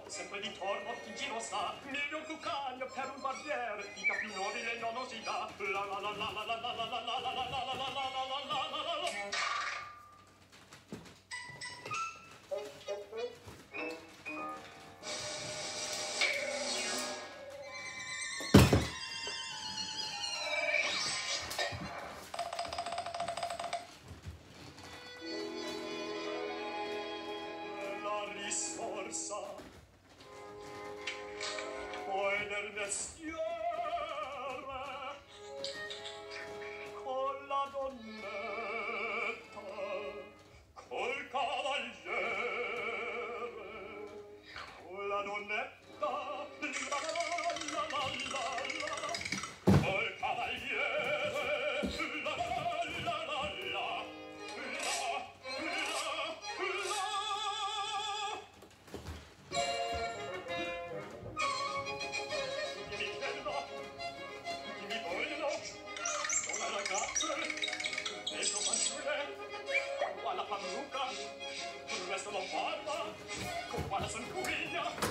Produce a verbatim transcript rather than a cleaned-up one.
sempre di torno in giro sta, miglior cucagno per un barbiere, dica più nobile non si dà. La la la la la la la la la la la la la la la la la la la. Riscorsa poi del mestiere con la donnetta col cavaliere con la donnetta la la la la la col cavaliere la la la la la. Alla parrucca, il resto non parla, con quale son cugina.